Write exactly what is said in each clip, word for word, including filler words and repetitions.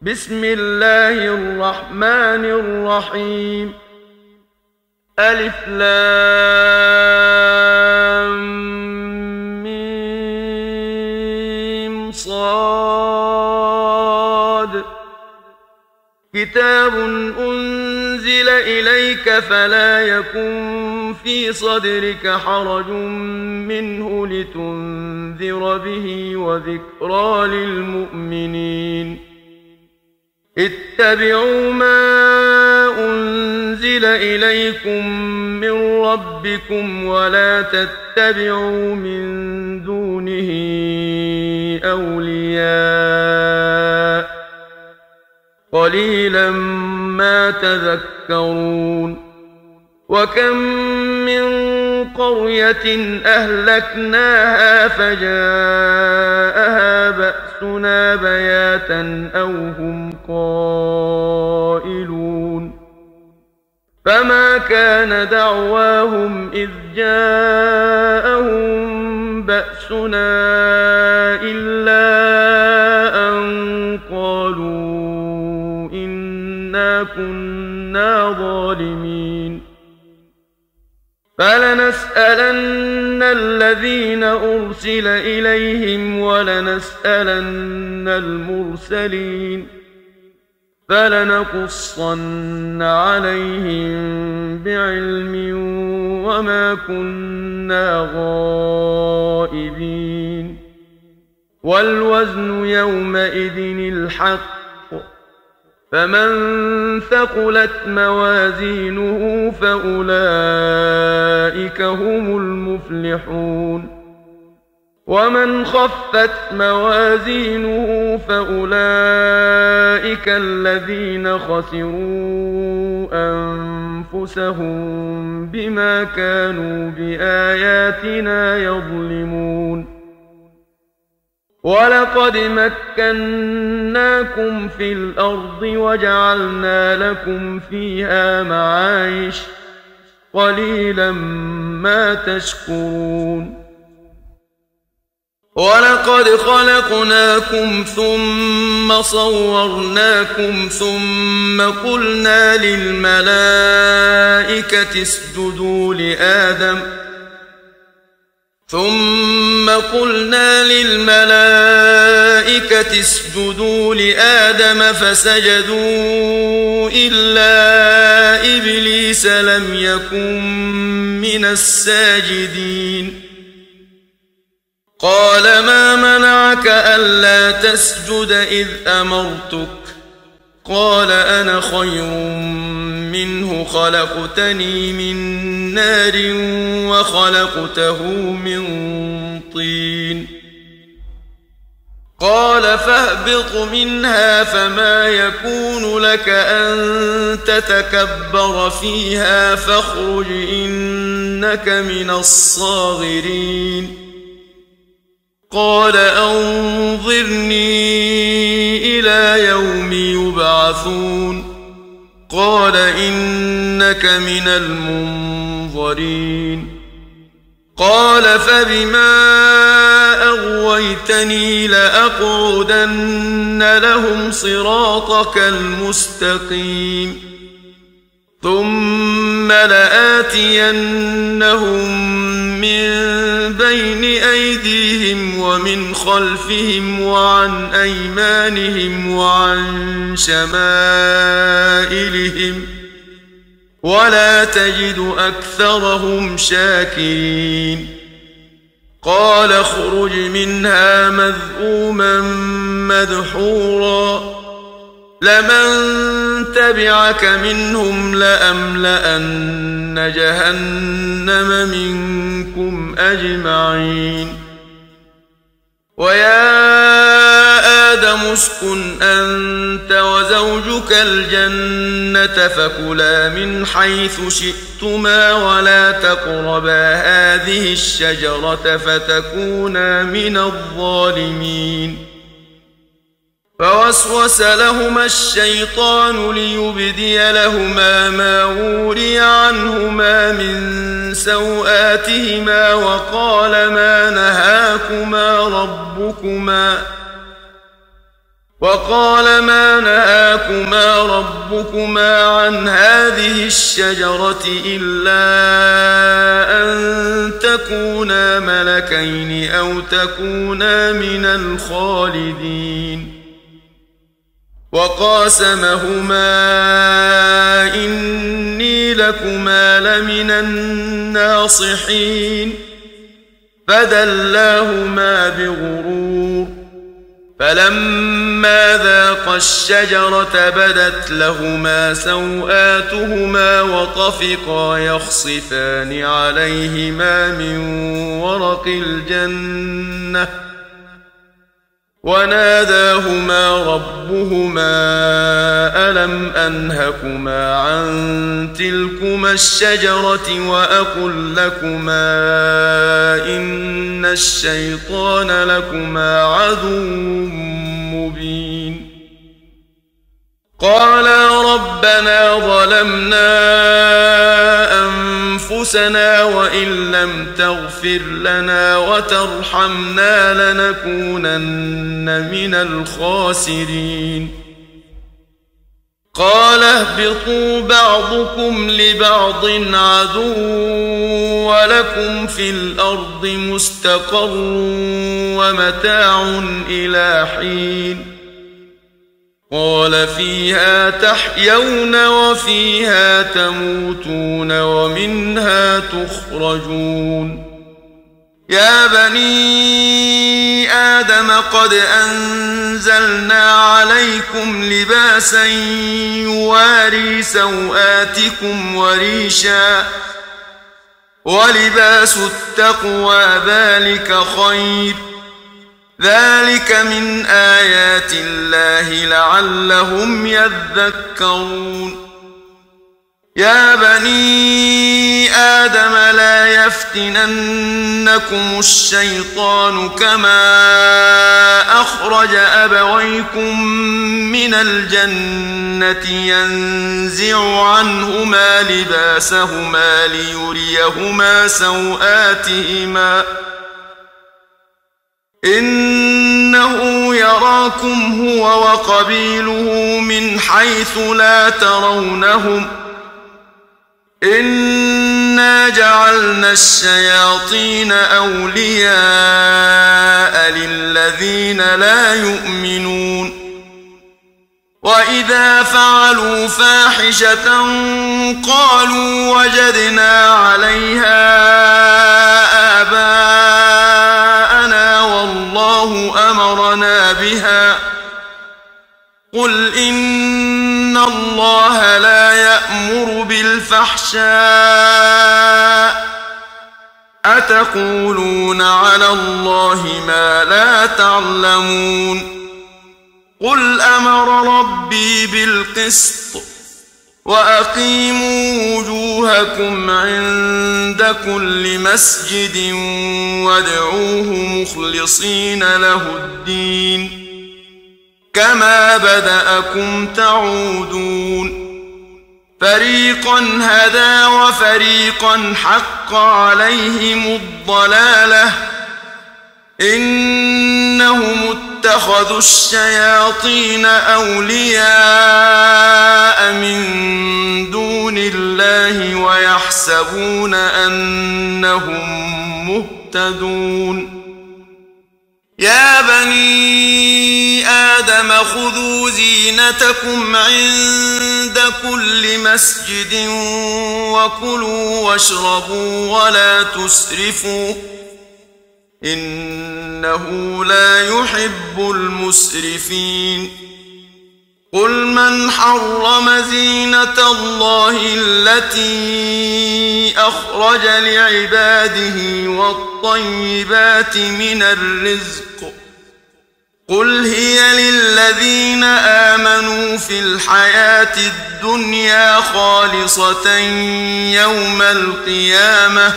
بسم الله الرحمن الرحيم. ألف لام ميم صاد. كتاب أنزل إليك فلا يكن في صدرك حرج منه لتنذر به وذكرى للمؤمنين. اتبعوا ما أنزل إليكم من ربكم ولا تتبعوا من دونه أولياء قليلا ما تذكرون. وكم من قرية أهلكناها فجاءها بأسنا بياتا أو هم قائلون. فما كان دعواهم إذ جاءهم بأسنا إلا أن قالوا إنا كنا ظالمين. فلنسألن الذين أرسل إليهم ولنسألن المرسلين فلنقصن عليهم بعلم وما كنا غائبين. والوزن يومئذ الحق فمن ثقلت موازينه فأولئك هم المفلحون. ومن خفت موازينه فأولئك الذين خسروا أنفسهم بما كانوا بآياتنا يظلمون. ولقد مكناكم في الأرض وجعلنا لكم فيها معايش قليلا ما تشكرون. ولقد خلقناكم ثم صورناكم ثم قلنا للملائكة اسجدوا لآدم ثم قلنا للملائكة اسجدوا لآدم فسجدوا إلا إبليس لم يكن من الساجدين. قال ما منعك ألا تسجد إذ أمرتك؟ قال أنا خير منه خلقتني من نار وخلقته من طين. قال فاهبط منها فما يكون لك أن تتكبر فيها فاخرج إنك من الصاغرين. قال أنظرني إلى يوم يبعثون. قال إنك من المنظرين. قال فبما أغويتني لأقعدن لهم صراطك المستقيم ثم لآتينهم من بين أيديهم ومن خلفهم وعن أيمانهم وعن شمائلهم ولا تجد أكثرهم شاكرين. قال اخرج منها مذءوما مدحورا لمن تبعك منهم لأملأن جهنم منكم أجمعين. ويا آدم اسكن أنت وزوجك الجنة فكلا من حيث شئتما ولا تقربا هذه الشجرة فتكونا من الظالمين. فوسوس لهما الشيطان ليبدي لهما ما وري عنهما من سوآتهما وقال ما نهاكما ربكما وقال ما نهاكما ربكما عن هذه الشجرة إلا أن تكونا ملكين أو تكونا من الخالدين وقاسمهما إني لكما لمن الناصحين فدلاهما بغرور فلما ذاقا الشجرة بدت لهما سوآتهما وطفقا يخصفان عليهما من ورق الجنة وناداهما ربهما ألم أنهكما عن تلكما الشجرة وأقل لكما إن الشيطان لكما عدو مبين قالا ربنا ظلمنا أنفسنا وإن لم تغفر لنا وترحمنا لنكونن من الخاسرين قال اهبطوا بعضكم لبعض عدو ولكم في الأرض مستقر ومتاع إلى حين قال فيها تحيون وفيها تموتون ومنها تخرجون يا بني آدم قد أنزلنا عليكم لباسا يواري سوآتكم وريشا ولباس التقوى ذلك خير ذلك من آيات الله لعلهم يذكرون يا بني آدم لا يفتننكم الشيطان كما أخرج أبويكم من الجنة ينزع عنهما لباسهما ليريهما سوآتهما إنه يراكم هو وقبيله من حيث لا ترونهم إنا جعلنا الشياطين أولياء للذين لا يؤمنون وإذا فعلوا فاحشة قالوا وجدنا عليها آباءنا والله أمرنا بها قل إن الله لا يأمر بالفحشاء أتقولون على الله ما لا تعلمون قل أمر ربي بالقسط وأقيموا وجوهكم عند كل مسجد وادعوه مخلصين له الدين كما بدأكم تعودون فريقا هدى وفريقا حق عليهم الضلالة إنهم اتخذوا الشياطين أولياء من دون الله ويحسبون أنهم مهتدون يا بني آدم خذوا زينتكم عند كل مسجد وكلوا واشربوا ولا تسرفوا إنه لا يحب المسرفين قل من حرم زينة الله التي أخرج لعباده والطيبات من الرزق قل هي للذين آمنوا في الحياة الدنيا خالصة يوم القيامة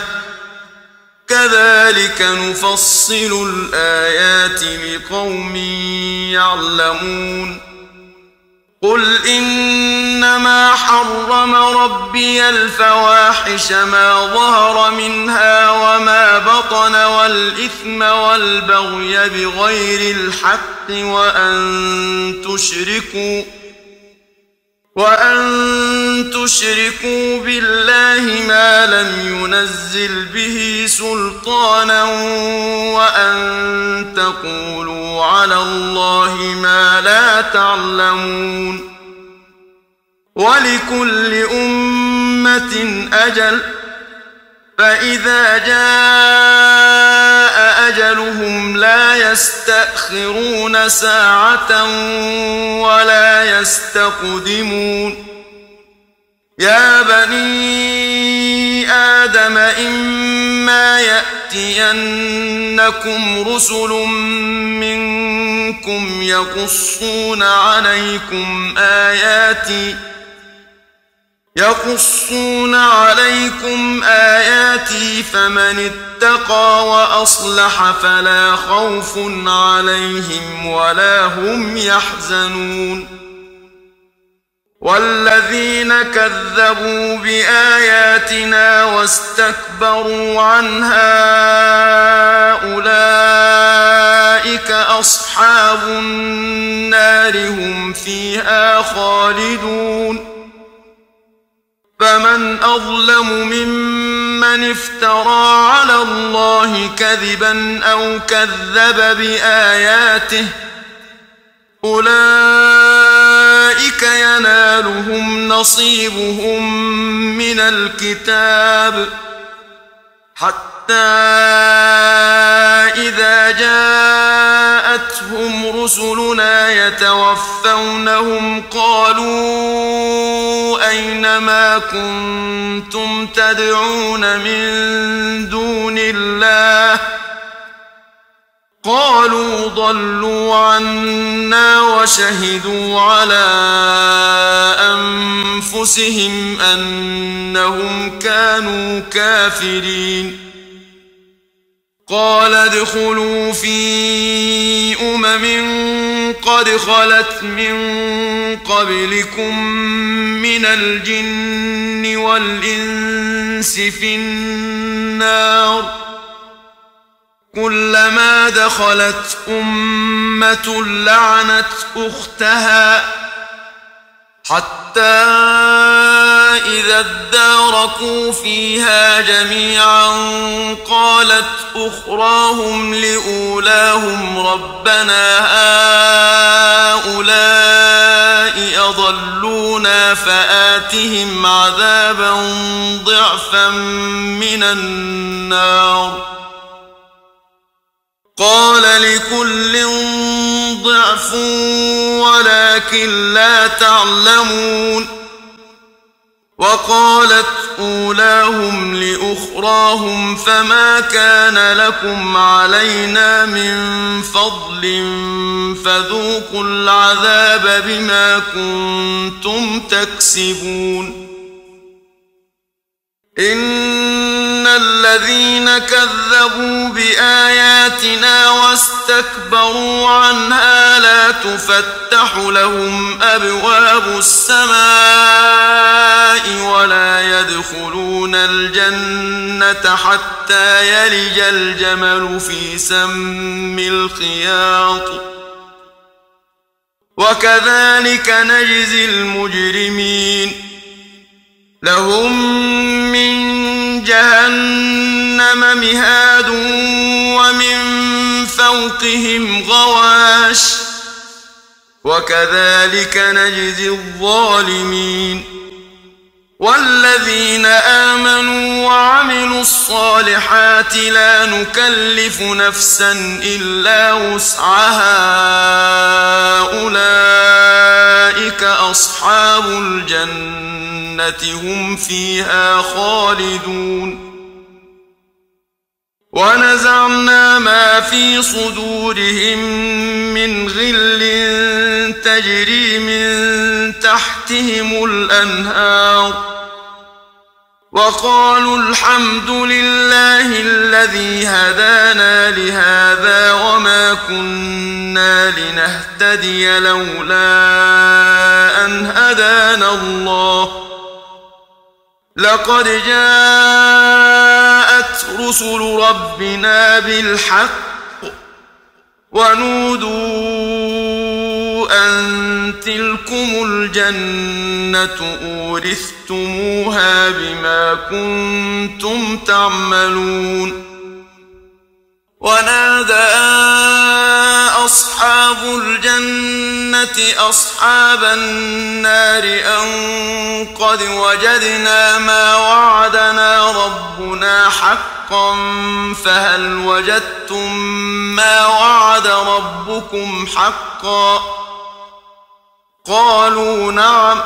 كذلك نفصل الآيات لقوم يعلمون قل إنما حرم ربي الفواحش ما ظهر منها وما بطن والإثم والبغي بغير الحق وأن تشركوا وأن تشركوا بالله ما لم ينزل به سلطانا وأن تقولوا على الله ما لا تعلمون ولكل أمة أجل فإذا جاء أجلهم لا يستأخرون ساعة ولا يستقدمون يا بني آدم إما يأتينكم رسل منكم يقصون عليكم آياتي يقصون عليكم آياتي فمن اتقى وأصلح فلا خوف عليهم ولا هم يحزنون والذين كذبوا بآياتنا واستكبروا عنها أولئك أصحاب النار هم فيها خالدون فمن أظلم ممن افترى على الله كذبا أو كذب بآياته أولئك ينالهم نصيبهم من الكتاب حتى إذا جاءتهم رسلنا يتوفونهم قالوا أين ما كنتم تدعون من دون الله قالوا ضلوا عنا وشهدوا على أنفسهم أنهم كانوا كافرين قال ادخلوا في أمم قد خلت من قبلكم من الجن والإنس في النار كلما دخلت أمة لعنت أختها حتى إذا اداركوا فيها جميعا قالت أخراهم لأولاهم ربنا هؤلاء أضلونا فآتهم عذابا ضعفا من النار قال لكل ضعف ولكن لا تعلمون وقالت أولاهم لأخراهم فما كان لكم علينا من فضل فذوقوا العذاب بما كنتم تكسبون إن الذين كذبوا بآياتنا واستكبروا عنها لا تفتح لهم أبواب السماء ولا يدخلون الجنة حتى يلج الجمل في سم الخياط وكذلك نجزي المجرمين لهم من جهنم مهاد ومن فوقهم غواش وكذلك نجزي الظالمين والذين آمنوا وعملوا الصالحات لا نكلف نفسا إلا وسعها أولئك أصحاب الجنة هم فيها خالدون ونزعنا ما في صدورهم من غل تجري من تحتهم الأنهار وقالوا الحمد لله الذي هدانا لهذا وما كنا لنهتدي لولا هدانا الله لقد جاءت رسل ربنا بالحق ونودوا أن تلكم الجنة أورثتموها بما كنتم تعملون ونادى أصحاب الجنة أصحاب النار أن قد وجدنا ما وعدنا ربنا حقا فهل وجدتم ما وعد ربكم حقا قالوا نعم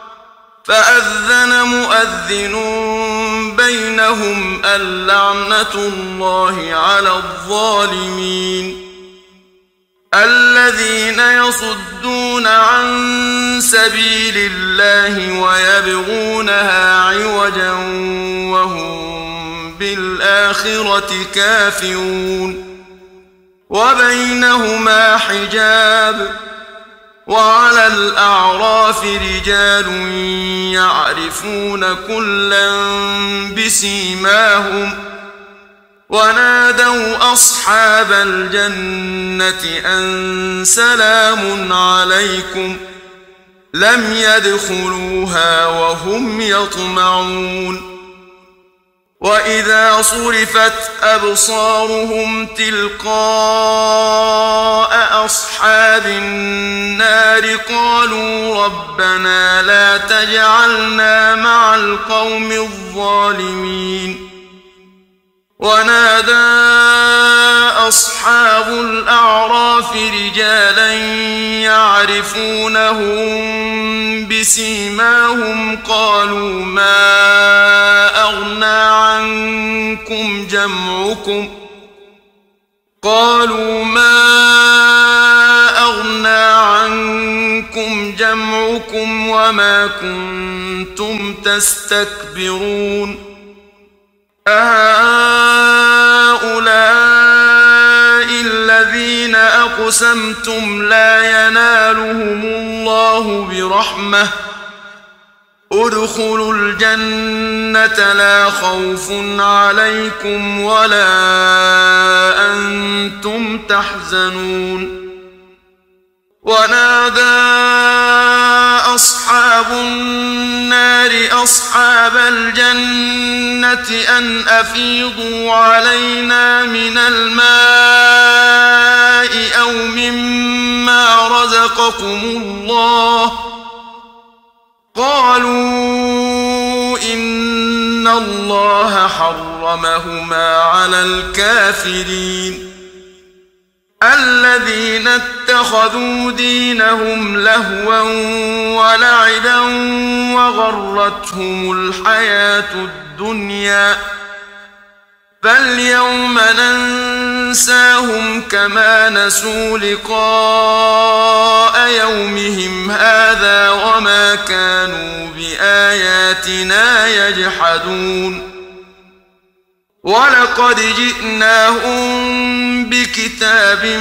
فأذن مؤذن بينهم اللعنة الله على الظالمين الذين يصدون عن سبيل الله ويبغونها عوجا وهم بالآخرة كافرون وبينهما حجاب وعلى الأعراف رجال يعرفون كلا بسيماهم ونادوا أصحاب الجنة أن سلام عليكم لم يدخلوها وهم يطمعون وإذا صرفت أبصارهم تلقاء أصحاب النار قالوا ربنا لا تجعلنا مع القوم الظالمين ونادى أصحاب الأعراف رجالا يعرفونهم بسيماهم قالوا ما أغنى عنكم جمعكم قالوا ما أغنى عنكم جمعكم وما كنتم تستكبرون أهؤلاء الذين أقسمتم لا ينالهم الله برحمة ادخلوا الجنة لا خوف عليكم ولا أنتم تحزنون ونادى أصحاب النار أصحاب الجنة أن أفيضوا علينا من الماء أو مما رزقكم الله قالوا إن الله حرمهما على الكافرين الذين اتخذوا دينهم لهوا ولعبا وغرتهم الحياة الدنيا فاليوم ننساهم كما نسوا لقاء يومهم هذا وما كانوا بآياتنا يجحدون ولقد جئناهم بكتاب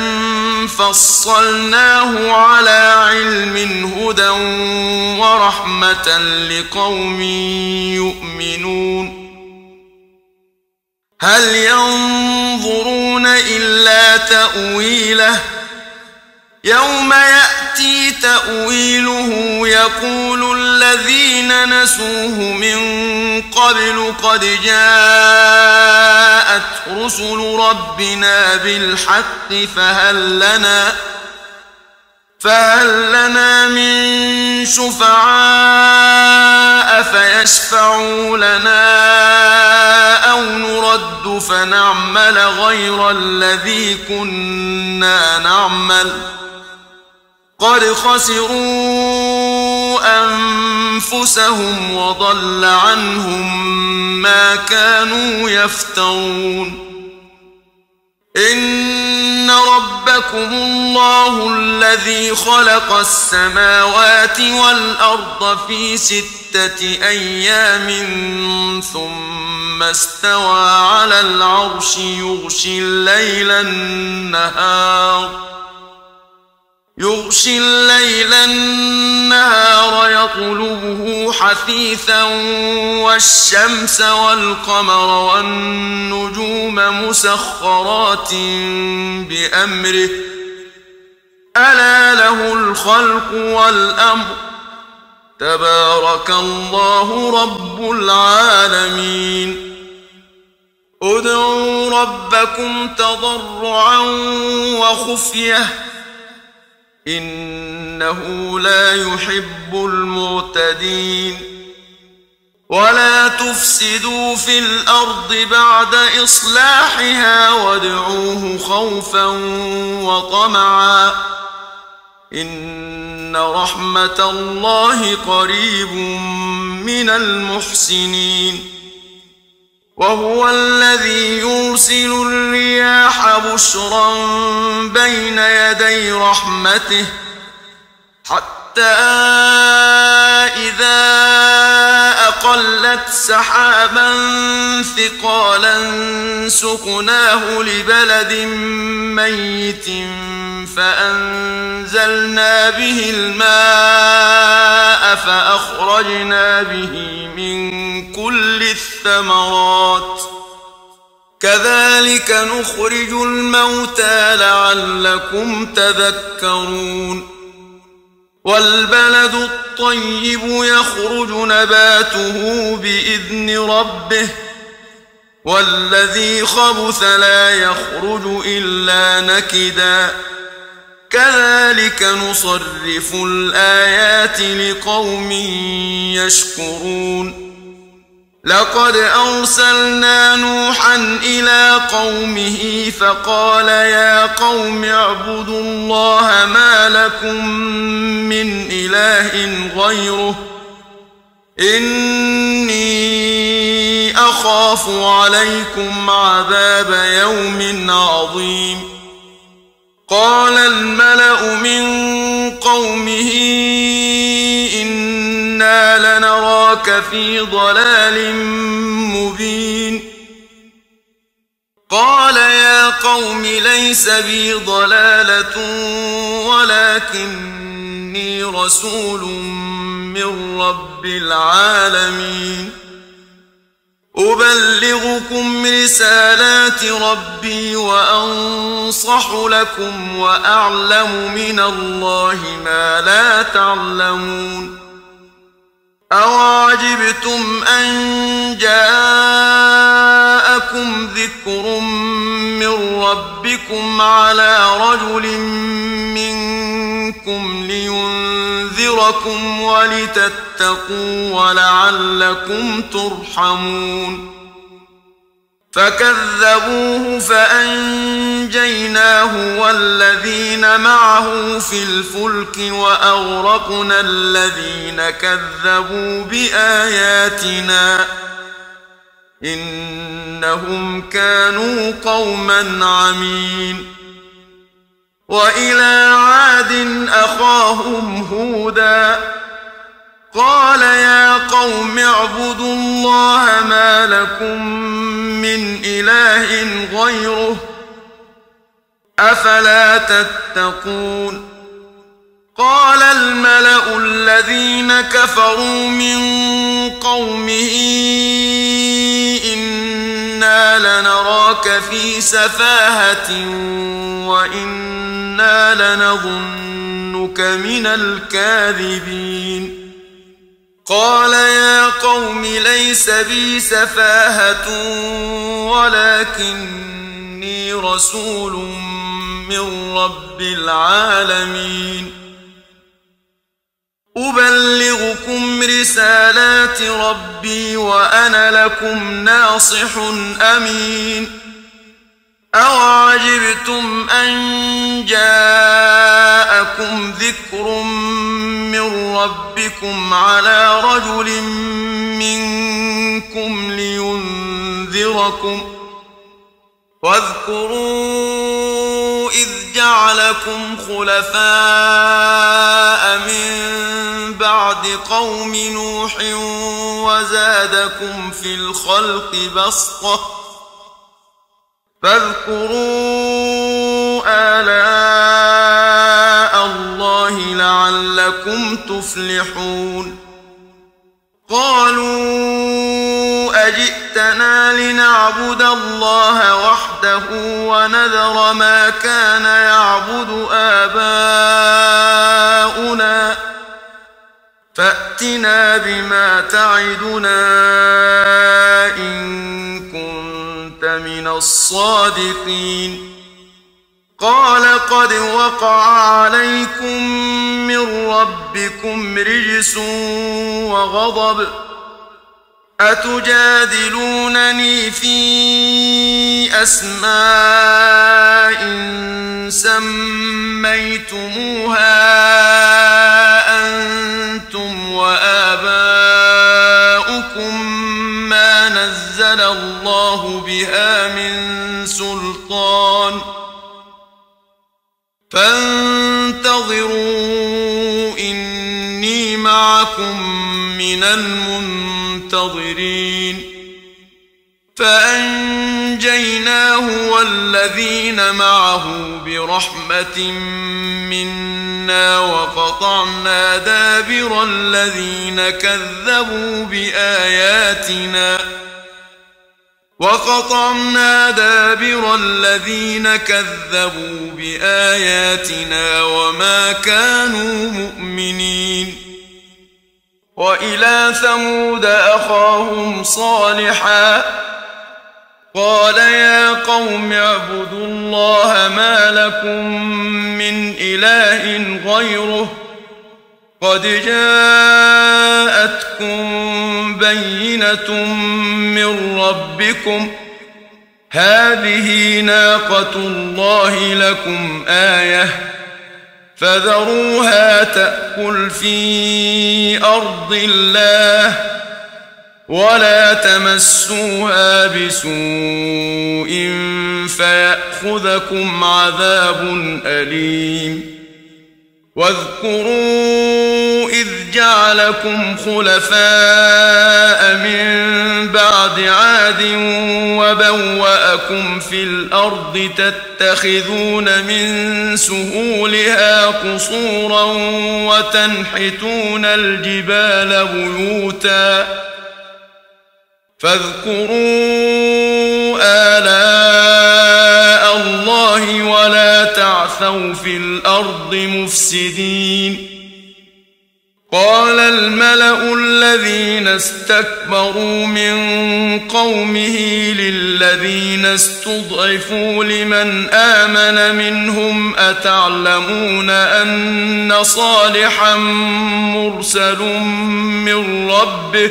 فصلناه على علم هدى ورحمة لقوم يؤمنون هل ينظرون إلا تأويله يوم يأتي تأويله يقول الذين نسوه من قبل قد جاءت رسل ربنا بالحق فهل لنا فهل لنا من شفعاء فيشفعوا لنا أو نرد فنعمل غير الذي كنا نعمل قد خسروا أنفسهم وضل عنهم ما كانوا يفترون إن ربكم الله الذي خلق السماوات والأرض في ستة أيام ثم استوى على العرش يغشي الليل النهار يغشي الليل النهار يطلبه حثيثا والشمس والقمر والنجوم مسخرات بأمره ألا له الخلق والأمر تبارك الله رب العالمين ادعوا ربكم تضرعا وخفية إنه لا يحب المعتدين ولا تفسدوا في الأرض بعد إصلاحها وادعوه خوفا وطمعا إن رحمة الله قريب من المحسنين وهو الذي يرسل الرياح بشرا بين يدي رحمته حتى إذا أقلت سحابا ثقالا سقناه لبلد ميت فأنزلنا به الماء فأخرجنا به من كل الثمرات كذلك نخرج الموتى لعلكم تذكرون والبلد الطيب يخرج نباته بإذن ربه والذي خبث لا يخرج إلا نكدا كذلك نصرف الآيات لقوم يشكرون لقد أرسلنا نوحا إلى قومه فقال يا قوم اعبدوا الله ما لكم من إله غيره إني أخاف عليكم عذاب يوم عظيم قال الملأ من قومه إنا لنراك في ضلال مبين قال يا قوم ليس بي ضلالة ولكني رسول من رب العالمين أبلغكم رسالات ربي وأنصح لكم وأعلم من الله ما لا تعلمون أوعجبتم أن جاءكم ذكر من ربكم على رجل منكم لينذركم ولتتقوا ولعلكم ترحمون فكذبوه فأنجيناه والذين معه في الفلك وأغرقنا الذين كذبوا بآياتنا إنهم كانوا قوما عمين وإلى عاد أخاهم هودا قال يا قوم اعبدوا الله ما لكم من إله غيره أفلا تتقون قال الملأ الذين كفروا من قومه إنا لنراك في سفاهة وإنا لنظنك من الكاذبين قال يا قوم ليس بي سفاهة ولكني رسول من رب العالمين أبلغكم رسالات ربي وأنا لكم ناصح أمين أوعجبتم أن جاءكم ذكر من ربكم على رجل منكم لينذركم واذكروا إذ جعلكم خلفاء من بعد قوم نوح وزادكم في الخلق بسطة فاذكروا آلاء الله لعلكم تفلحون قالوا أجئتنا لنعبد الله وحده ونذر ما كان يعبد آباؤنا فأتنا بما تعدنا إن كنت من الصادقين قال قد وقع عليكم من ربكم رجس وغضب أتجادلونني في أسماء سميتموها أنتم وآباؤكم ما نزل الله بها من سلطان فانتظروا إني معكم من المنتظرين فأنجيناه والذين معه برحمة منا وقطعنا دابر الذين كذبوا بآياتنا وقطعنا دابر الذين كذبوا بآياتنا وما كانوا مؤمنين وإلى ثمود أخاهم صالحا قال يا قوم اعبدوا الله ما لكم من إله غيره قد جاءتكم بينة من ربكم هذه ناقة الله لكم آية فذروها تأكل في أرض الله ولا تمسوها بسوء فيأخذكم عذاب أليم واذكروا إذ جعلكم خلفاء من بعد عاد وبوأكم في الأرض تتخذون من سهولها قصورا وتنحتون الجبال بيوتا فاذكروا آلاء الله ولا تعثوا في الأرض مفسدين قال الملأ الذين استكبروا من قومه للذين استضعفوا لمن آمن منهم أتعلمون أن صالحا مرسل من ربه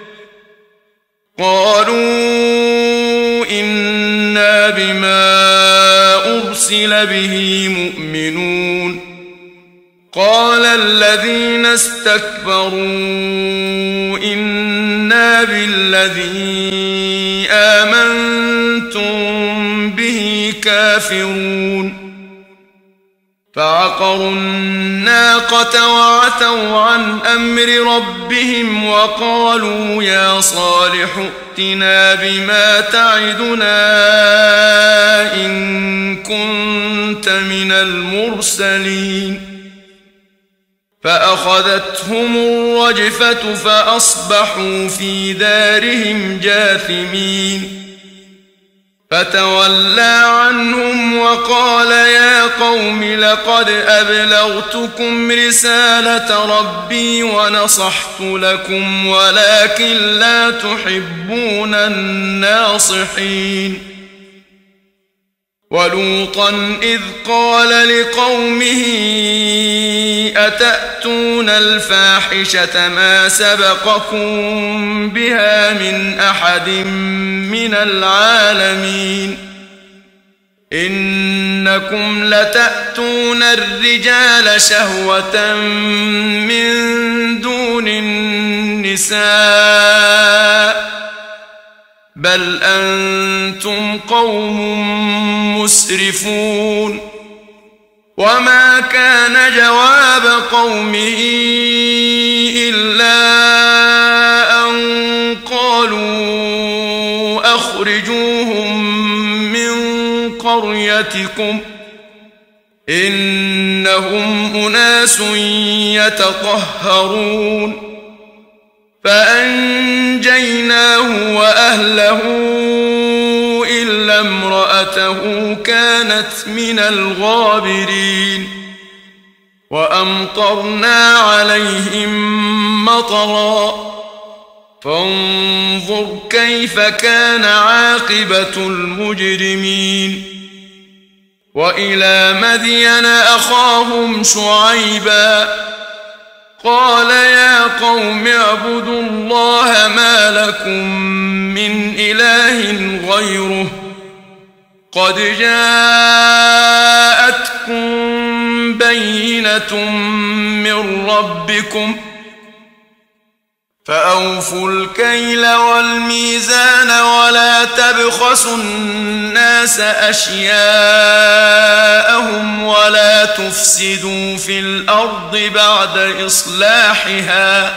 قالوا إنا بما أرسل به مؤمنون قال الذين استكبروا إنا بالذي آمنتم به كافرون فعقروا الناقة وعتوا عن أمر ربهم وقالوا يا صالح ائتنا بما تعدنا إن كنت من المرسلين فأخذتهم الرجفة فأصبحوا في دارهم جاثمين فتولى عنهم وقال يا قوم لقد أبلغتكم رسالة ربي ونصحت لكم ولكن لا تحبون الناصحين ولوطا إذ قال لقومه أتأتون الفاحشة ما سبقكم بها من أحد من العالمين إنكم لتأتون الرجال شهوة من دون النساء بل أنتم قوم مسرفون وما كان جواب قومه إلا أن قالوا أخرجوهم من قريتكم إنهم أناس يتطهرون فأنجيناه وأهله إلا امرأته كانت من الغابرين وأمطرنا عليهم مطرا فانظر كيف كان عاقبة المجرمين وإلى مدين أخاهم شعيبا قال يا قوم اعبدوا الله ما لكم من إله غيره قد جاءتكم بينة من ربكم فأوفوا الكيل والميزان ولا تبخسوا الناس أشياءهم ولا تفسدوا في الأرض بعد إصلاحها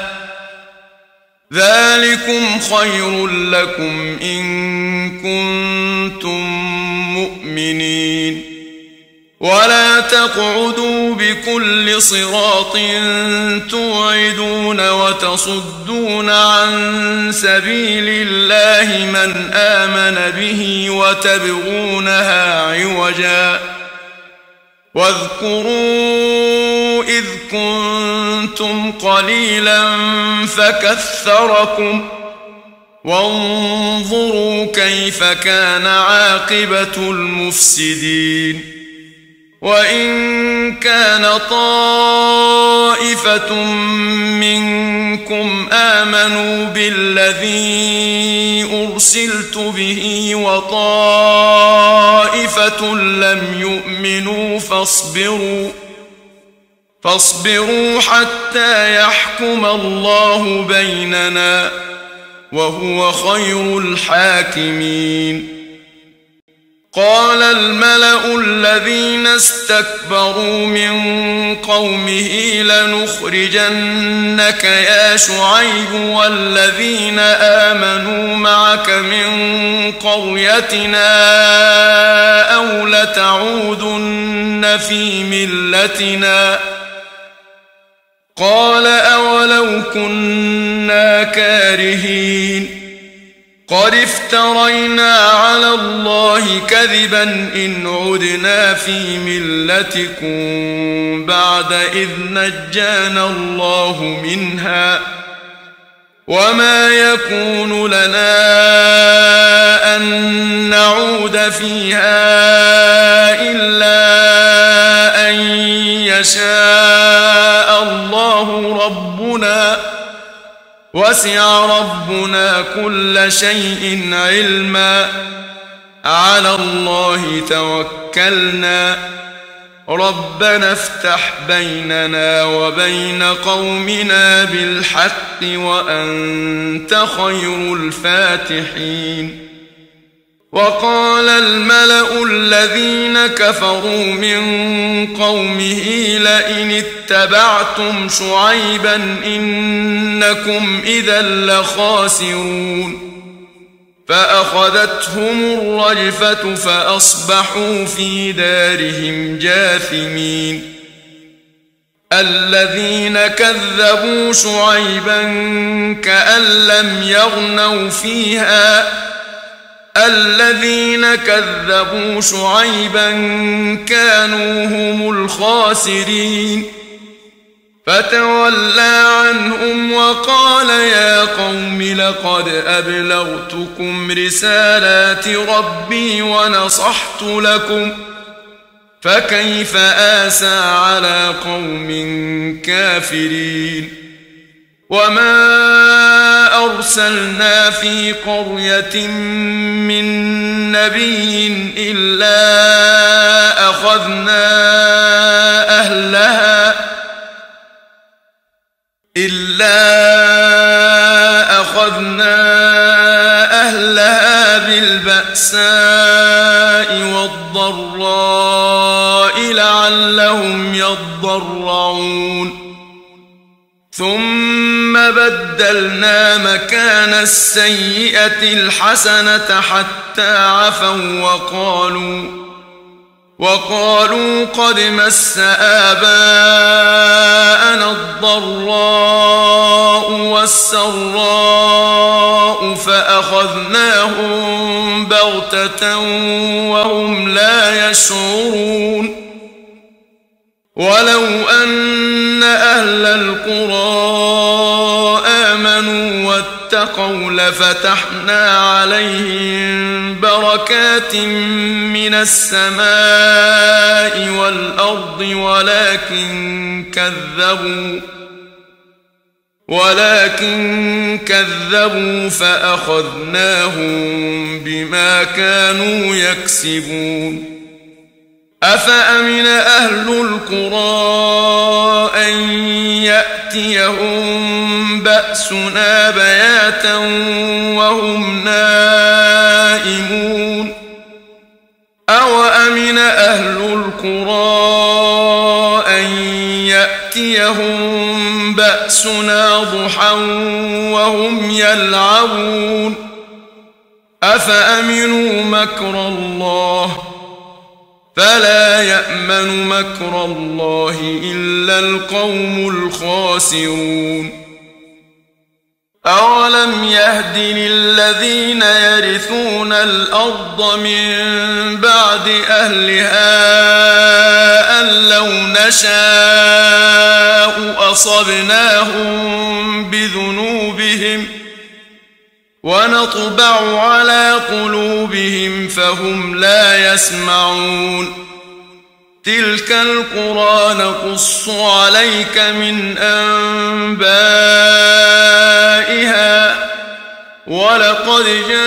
ذلكم خير لكم إن كنتم مؤمنين ولا تقعدوا بكل صراط توعدون وتصدون عن سبيل الله من آمن به وتبغونها عوجا واذكروا إذ كنتم قليلا فكثركم وانظروا كيف كان عاقبة المفسدين وإن كان طائفة منكم آمنوا بالذي أرسلت به وطائفة لم يؤمنوا فاصبروا فاصبروا حتى يحكم الله بيننا وهو خير الحاكمين قال الملأ الذين استكبروا من قومه لنخرجنك يا شعيب والذين آمنوا معك من قريتنا أو لتعودن في ملتنا قال أولو كنا كارهين قد افترينا على الله كذبا إن عدنا في ملتكم بعد إذ نجانا الله منها وما يكون لنا أن نعود فيها إلا أن يشاء الله ربنا وسع ربنا كل شيء علما على الله توكلنا ربنا افتح بيننا وبين قومنا بالحق وأنت خير الفاتحين وقال الملأ الذين كفروا من قومه لئن اتبعتم شعيبا إنكم إذا لخاسرون فأخذتهم الرجفة فأصبحوا في دارهم جاثمين الذين كذبوا شعيبا كأن لم يغنوا فيها الذين كذبوا شعيبا كانوا هم الخاسرين فتولى عنهم وقال يا قوم لقد أبلغتكم رسالات ربي ونصحت لكم فكيف آسى على قوم كافرين وما أرسلنا في قرية من نبي إلا أخذنا أهلها إلا أخذنا أهلها بالبأساء والضراء لعلهم يضرعون ثم بدلنا مكان السيئة الحسنة حتى عفوا وقالوا وقالوا قد مس آباءنا الضراء والسراء فأخذناهم بغتة وهم لا يشعرون ولو أن أهل القرى آمنوا واتقوا لفتحنا عليهم بركات من السماء والأرض ولكن كذبوا ولكن كذبوا فأخذناهم بما كانوا يكسبون أفأمن أهل القرى أن يأتيهم بأسنا بياتا وهم نائمون أوأمن أهل القرى أن يأتيهم بأسنا ضحى وهم يلعبون أفأمنوا مكر الله فلا يأمن مكر الله إلا القوم الخاسرون أولم يهد للذين يرثون الأرض من بعد أهلها أن لو نشاء أصبناهم بذنوبهم ونطبع على قلوبهم فهم لا يسمعون تلك القرى نقص عليك من أنبائها ولقد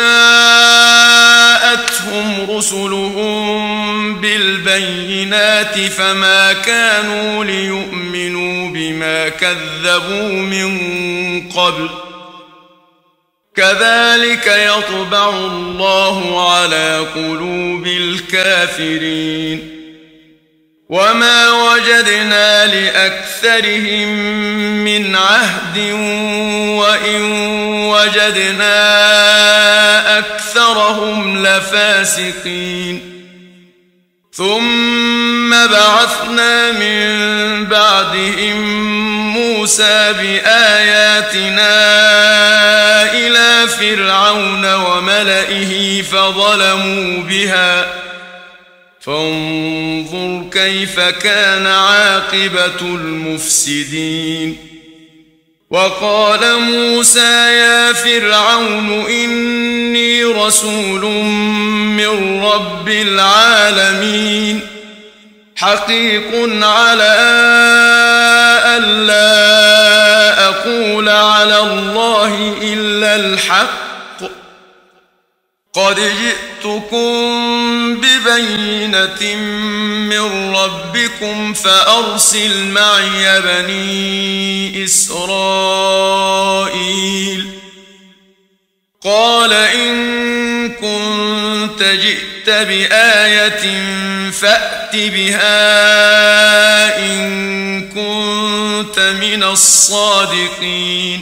جاءتهم رسلهم بالبينات فما كانوا ليؤمنوا بما كذبوا من قبل كذلك يطبع الله على قلوب الكافرين وما وجدنا لأكثرهم من عهد وإن وجدنا أكثرهم لفاسقين ثم بعثنا من بعدهم موسى بآياتنا إلى فرعون وملئه فظلموا بها فانظر كيف كان عاقبة المفسدين وقال موسى يا فرعون إني رسول من رب العالمين حقيق على ألا أقول على الله إلا الحق قد جئتكم ببينة من ربكم فأرسل معي بني إسرائيل قال إن كنت جئت بآية فأت بها إن كنت من الصادقين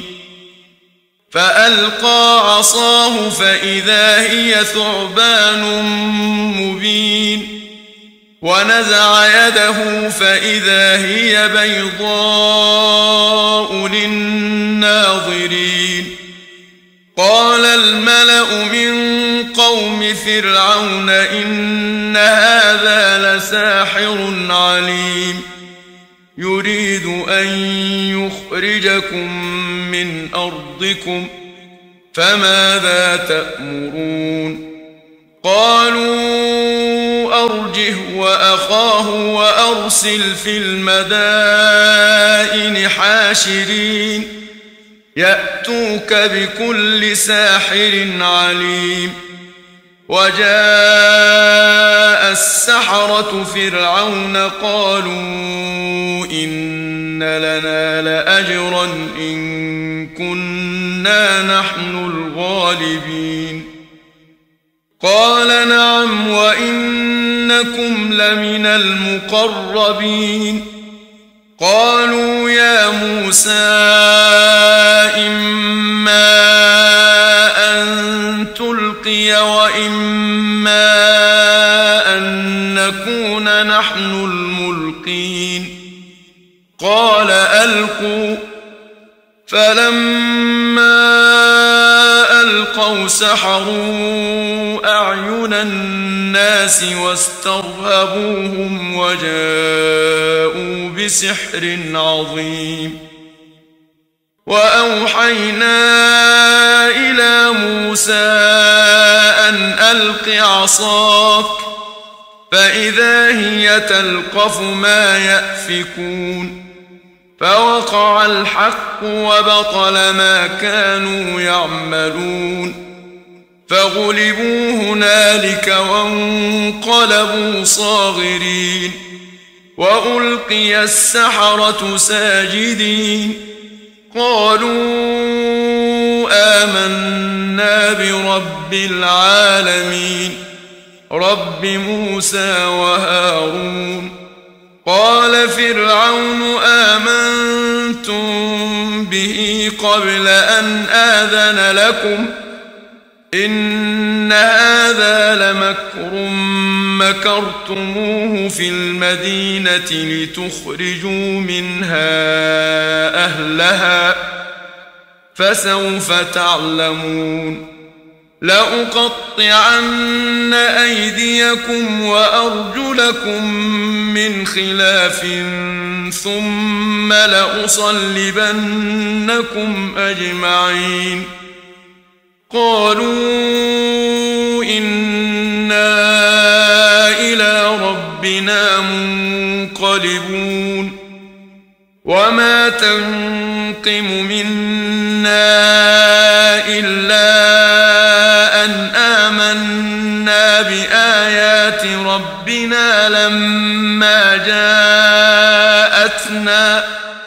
فألقى عصاه فإذا هي ثعبان مبين ونزع يده فإذا هي بيضاء للناظرين قال الملأ من قوم فرعون إن هذا لساحر عليم يريد أن يخرجكم من أرضكم فماذا تأمرون قالوا أرجه وأخاه وأرسل في المدائن حاشرين يأتوك بكل ساحر عليم وجاء السحرة فرعون قالوا إن لنا لأجرا إن كنا نحن الغالبين قال نعم وإنكم لمن المقربين قالوا يا موسى إما أن تلقي وإما أن نكون فلما ألقوا سحروا أعين الناس واسترهبوهم وجاءوا بسحر عظيم وأوحينا إلى موسى أن ألق عصاك فإذا هي تلقف ما يأفكون فوقع الحق وبطل ما كانوا يعملون فغلبوا هنالك وانقلبوا صاغرين وألقي السحرة ساجدين قالوا آمنا برب العالمين رب موسى وهارون قال فرعون آمنتم به قبل أن آذن لكم إن هذا لمكر مكرتموه في المدينة لتخرجوا منها أهلها فسوف تعلمون لأقطعن أيديكم وأرجلكم من خلاف ثم لأصلبنكم أجمعين قالوا إنا إلى ربنا منقلبون وما تنقم منا إلا أن آمنا بآيات ربنا لما جاءتنا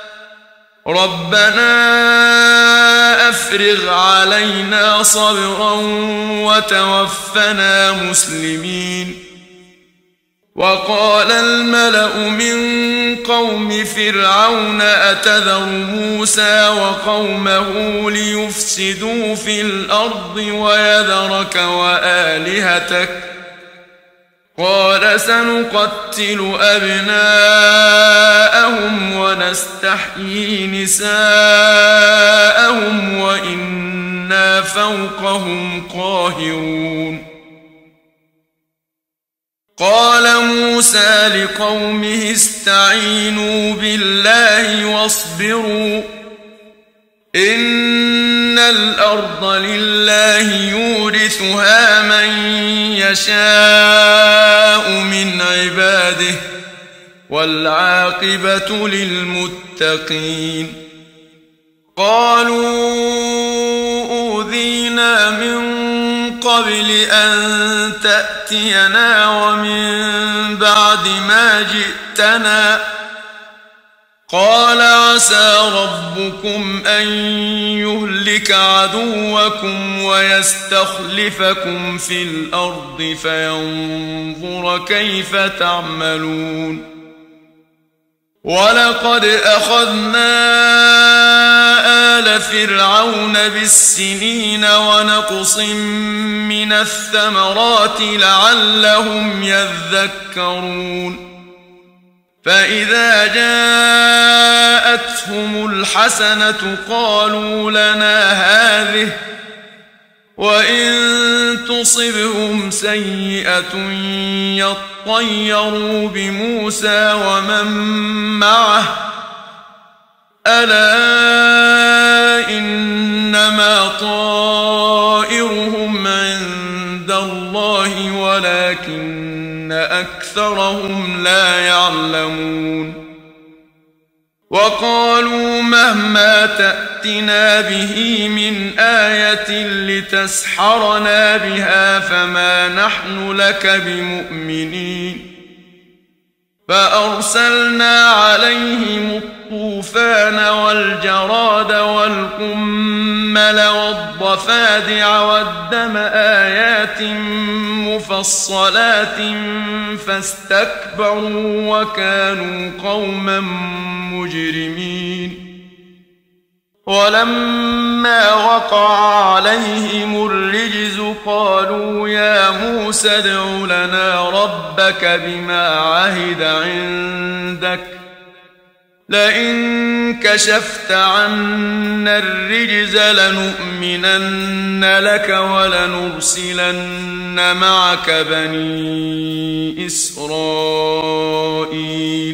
ربنا أفرغ علينا صبرا وتوفنا مسلمين وقال الملأ من قوم فرعون أتذر موسى وقومه ليفسدوا في الأرض ويذرك وآلهتك قال سنقتل أبناءهم ونستحيي نساءهم وإنا فوقهم قاهرون قال موسى لقومه استعينوا بالله واصبروا إن الأرض لله يورثها من يشاء من عباده والعاقبة للمتقين قالوا أوذينا من قبل أن تأتينا ومن بعد ما جئتنا قال عسى ربكم أن يهلك عدوكم ويستخلفكم في الأرض فينظر كيف تعملون ولقد أخذنا آل فرعون بالسنين ونقص من الثمرات لعلهم يذكرون فإذا جاءتهم الحسنة قالوا لنا هذه وإن تصبهم سيئة يطيروا بموسى ومن معه ألا إنما طائرهم عند الله ولكن أكثرهم لا يعلمون وقالوا مهما تأتنا به من آية لتسحرنا بها فما نحن لك بمؤمنين فأرسلنا عليهم الطوفان والجراد والقمل والضفادع والدم آيات مفصلات فاستكبروا وكانوا قوما مجرمين ولما وقع عليهم الرجز قالوا يا موسى ادع لنا ربك بما عهد عندك لئن كشفت عنا الرجز لنؤمنن لك ولنرسلن معك بني إسرائيل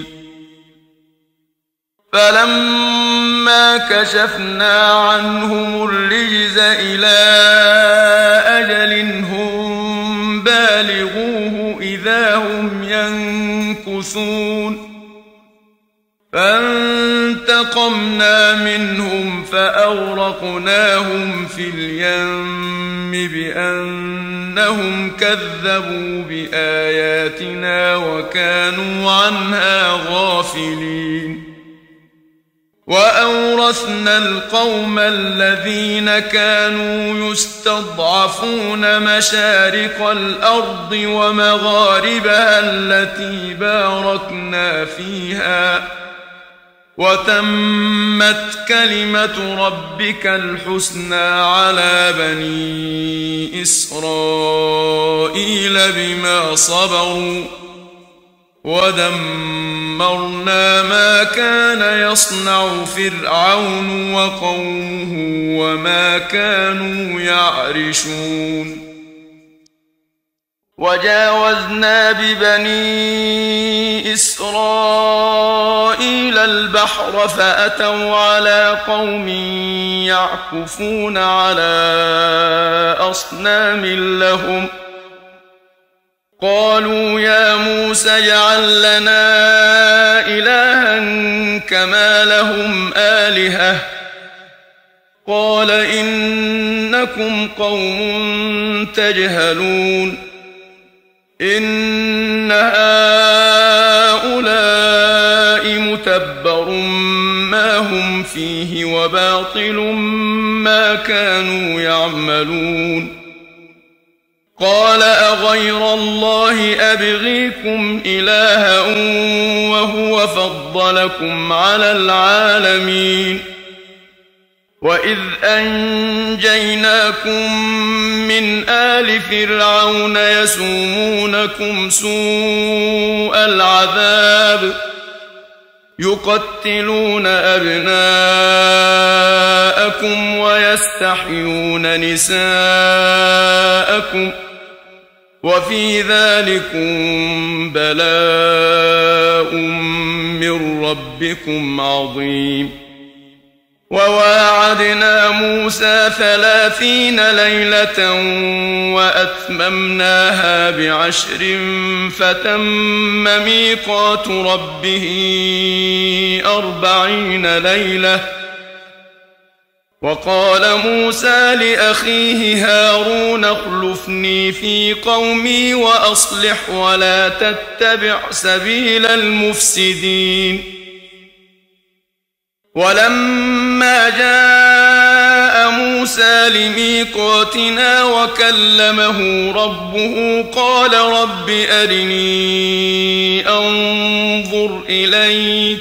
فلما كشفنا عنهم الرجز إلى أجل هم بالغوه إذا هم ينكثون فانتقمنا منهم فأغرقناهم في اليم بأنهم كذبوا بآياتنا وكانوا عنها غافلين وأورثنا القوم الذين كانوا يستضعفون مشارق الأرض ومغاربها التي باركنا فيها وتمت كلمة ربك الحسنى على بني إسرائيل بما صبروا ودمرنا ما كان يصنع فرعون وقومه وما كانوا يعرشون وجاوزنا ببني إسرائيل البحر فأتوا على قوم يعكفون على أصنام لهم قالوا يا موسى اجعل لنا إلها كما لهم آلهة قال إنكم قوم تجهلون إن هؤلاء متبر ما هم فيه وباطل ما كانوا يعملون قال أغير الله أبغيكم إلها وهو فضلكم على العالمين وإذ أنجيناكم من آل فرعون يسومونكم سوء العذاب يقتلون أبناءكم ويستحيون نساءكم وفي ذلكم بلاء من ربكم عظيم وواعدنا موسى ثلاثين ليلة وأتممناها بعشر فتم ميقات ربه أربعين ليلة وقال موسى لأخيه هارون اخلفني في قومي وأصلح ولا تتبع سبيل المفسدين ولما جاء موسى لميقاتنا وكلمه ربه قال رب أرني أنظر إليك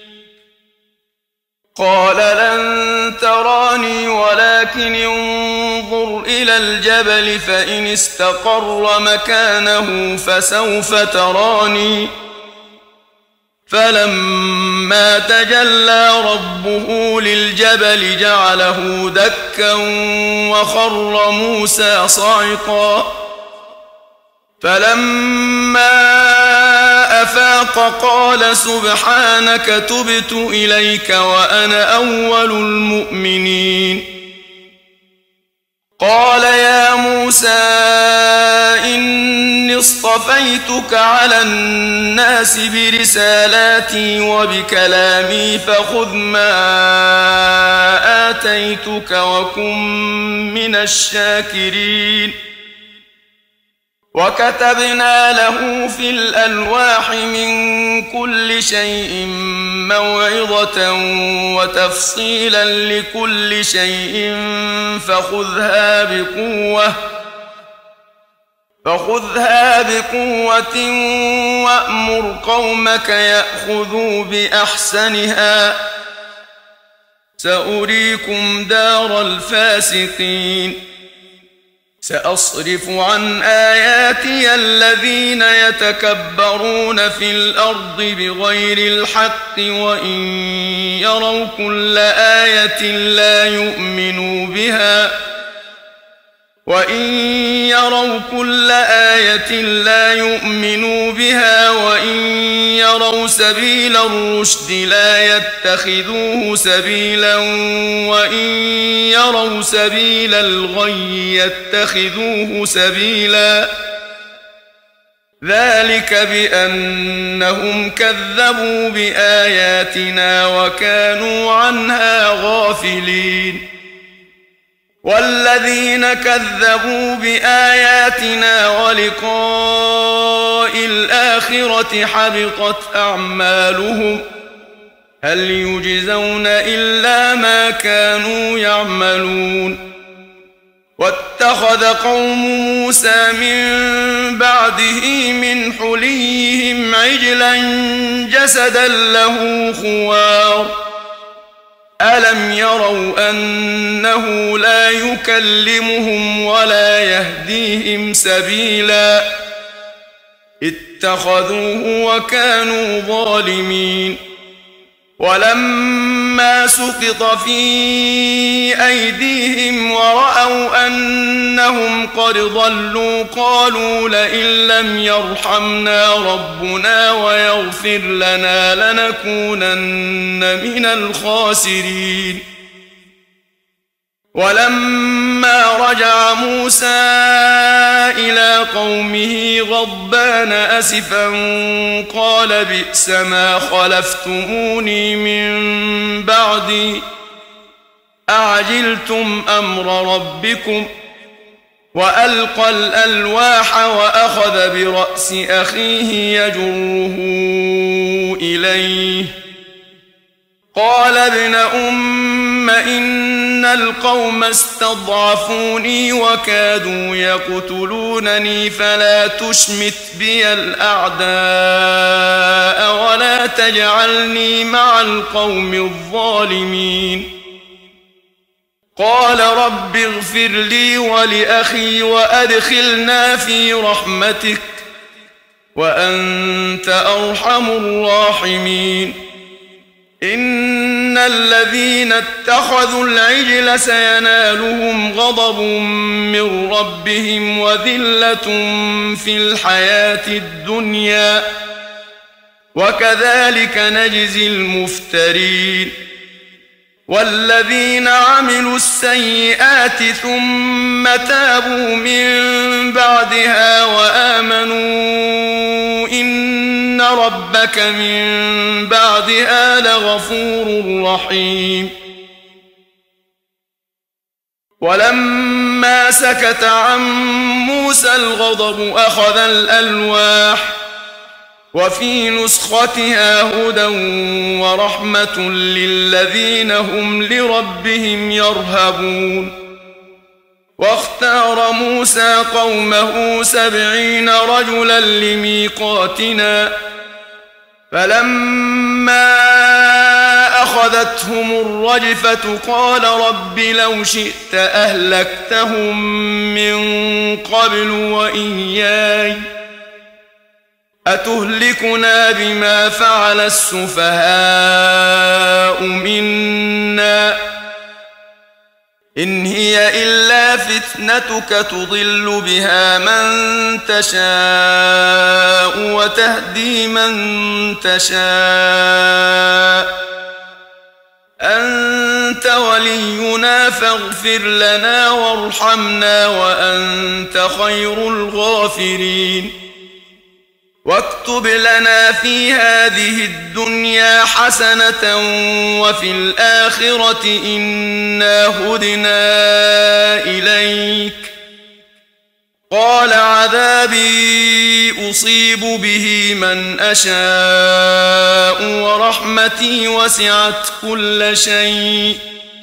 قال لن تراني ولكن انظر إلى الجبل فإن استقر مكانه فسوف تراني فلما تجلى ربه للجبل جعله دكا وخر موسى صعقا فلما أفاق قال سبحانك تبت إليك وأنا أول المؤمنين قال يا موسى إني اصطفيتك على الناس برسالاتي وبكلامي فخذ ما آتيتك وكن من الشاكرين وكتبنا له في الألواح من كل شيء موعظة وتفصيلا لكل شيء فخذها بقوة فخذها بقوة وأمر قومك يأخذوا بأحسنها سأريكم دار الفاسقين سأصرف عن آياتي الذين يتكبرون في الأرض بغير الحق وإن يروا كل آية لا يؤمنوا بها وإن يروا كل آية لا يؤمنوا بها وإن يروا سبيل الرشد لا يتخذوه سبيلا وإن يروا سبيل الغي يتخذوه سبيلا ذلك بأنهم كذبوا بآياتنا وكانوا عنها غافلين والذين كذبوا بآياتنا ولقاء الآخرة حبطت أعمالهم هل يجزون إلا ما كانوا يعملون واتخذ قوم موسى من بعده من حليهم عجلا جسدا له خوار ألم يروا أنه لا يكلمهم ولا يهديهم سبيلا اتخذوه وكانوا ظالمين ولما سقط في أيديهم ورأوا أنهم قد ضلوا قالوا لئن لم يرحمنا ربنا ويغفر لنا لنكونن من الخاسرين ولما رجع موسى إلى قومه غضبان أسفا قال بئس ما خلفتموني من بعدي أعجلتم أمر ربكم وألقى الألواح وأخذ برأس أخيه يجره إليه قال ابن أم إن القوم استضعفوني وكادوا يقتلونني فلا تشمت بي الأعداء ولا تجعلني مع القوم الظالمين قال رب اغفر لي ولأخي وأدخلنا في رحمتك وأنت أرحم الراحمين إن الذين اتخذوا العجل سينالهم غضب من ربهم وذلة في الحياة الدنيا وكذلك نجزي المفترين والذين عملوا السيئات ثم تابوا من بعدها وآمنوا إن ربك من بعدها لغفور رحيم ولما سكت عن موسى الغضب أخذ الألواح وفي نسختها هدى ورحمة للذين هم لربهم يرهبون واختار موسى قومه سبعين رجلا لميقاتنا فلما أخذتهم الرجفة قال رب لو شئت أهلكتهم من قبل وإياي أتهلكنا بما فعل السفهاء منا إن هي إلا فتنتك تضل بها من تشاء وتهدي من تشاء أنت ولينا فاغفر لنا وارحمنا وأنت خير الغافرين واكتب لنا في هذه الدنيا حسنة وفي الآخرة إنا هدنا إليك قال عذابي أصيب به من أشاء ورحمتي وسعت كل شيء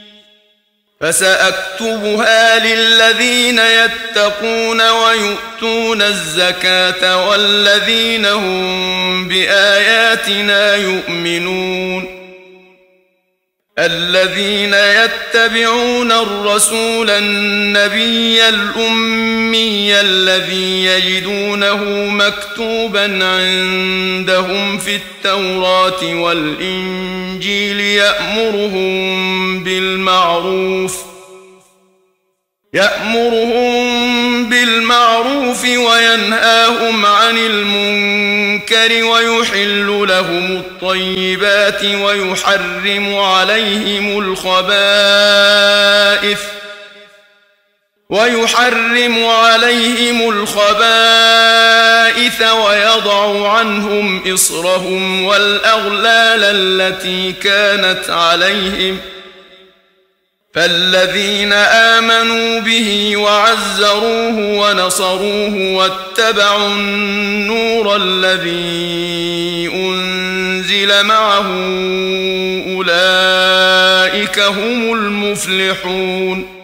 فسأكتبها للذين يتقون ويؤتون الزكاة والذين هم بآياتنا يؤمنون الذين يتبعون الرسول النبي الأمي الذي يجدونه مكتوبا عندهم في التوراة والإنجيل يأمرهم بالمعروف يأمرهم بالمعروف وينهاهم عن المنكر ويحل لهم الطيبات ويحرم عليهم الخبائث ويحرم عليهم الخبائث ويضع عنهم إصرهم والأغلال التي كانت عليهم فالذين آمنوا به وعزروه ونصروه واتبعوا النور الذي أنزل معه أولئك هم المفلحون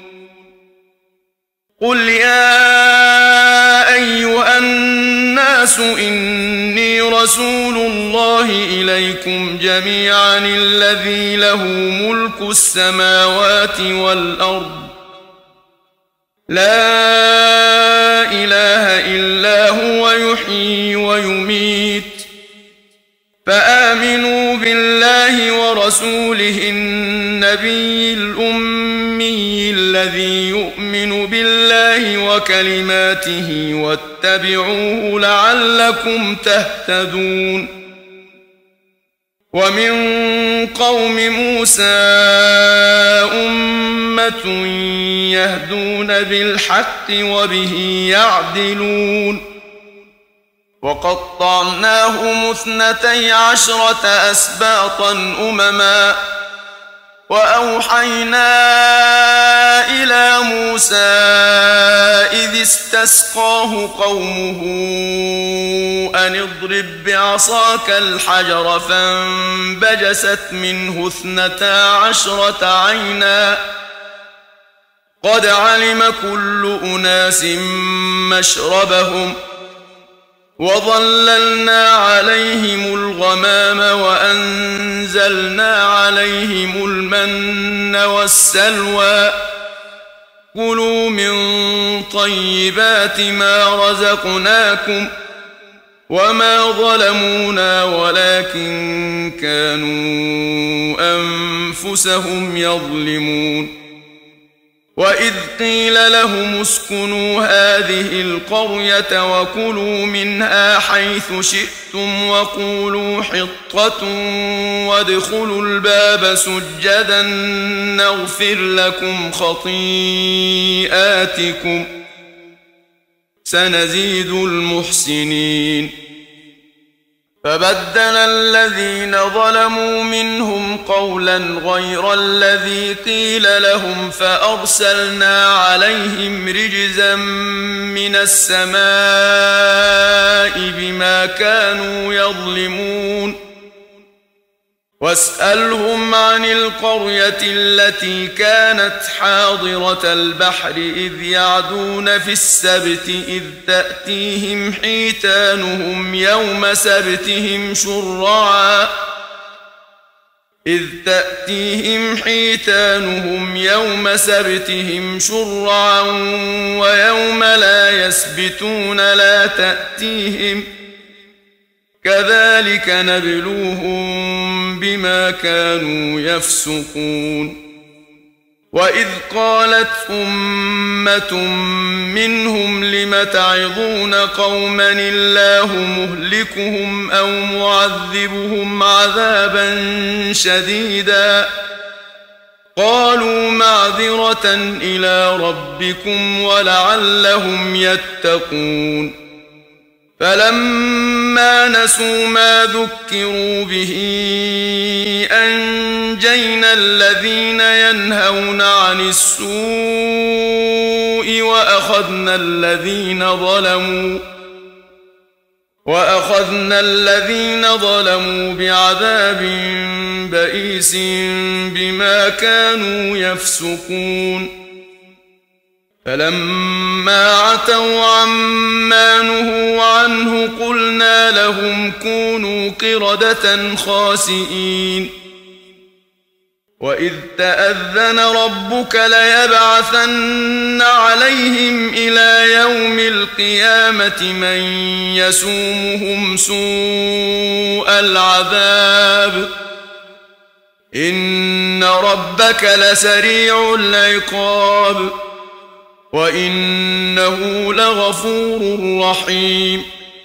قل يا أيها الناس إني رسول الله إليكم جميعا الذي له ملك السماوات والأرض لا إله إلا هو يحيي ويميت فآمنوا بالله ورسوله النبي الأمي الذي يؤمن بالله وكلماته واتبعوه لعلكم تهتدون ومن قوم موسى أمة يهدون بالحق وبه يعدلون وقطعناهم اثنتي عشرة أسباطا أمما وأوحينا إلى موسى إذ استسقاه قومه أن اضرب بعصاك الحجر فانبجست منه اثنتا عشرة عينا قد علم كل أناس مشربهم وظللنا عليهم الغمام وأنزلنا عليهم المن والسلوى كلوا من طيبات ما رزقناكم وما ظلمونا ولكن كانوا أنفسهم يظلمون وإذ قيل لهم اسكنوا هذه القرية وكلوا منها حيث شئتم وقولوا حطة وادخلوا الباب سجدا نغفر لكم خطيئاتكم سنزيد المحسنين فبدل الذين ظلموا منهم قولا غير الذي قيل لهم فأرسلنا عليهم رجزا من السماء بما كانوا يظلمون واسألهم عن القرية التي كانت حاضرة البحر إذ يعدون في السبت إذ تأتيهم حيتانهم يوم سبتهم شرعا إذ تأتيهم حيتانهم يوم سبتهم شرعا ويوم لا يسبتون لا تأتيهم كذلك نبلوهم بما كانوا يفسقون وإذ قالت أمة منهم لم تعظون قوما الله مهلكهم أو معذبهم عذابا شديدا قالوا معذرة إلى ربكم ولعلهم يتقون فلما نسوا ما ذكروا به أنجينا الذين ينهون عن السوء وأخذنا الذين ظلموا وأخذنا الذين ظلموا بعذاب بئيس بما كانوا يفسقون فلما عتوا عما نهوا عنه قلنا لهم كونوا قردة خاسئين وإذ تأذن ربك ليبعثن عليهم إلى يوم القيامة من يسومهم سوء العذاب إن ربك لسريع العقاب وإنه لغفور رحيم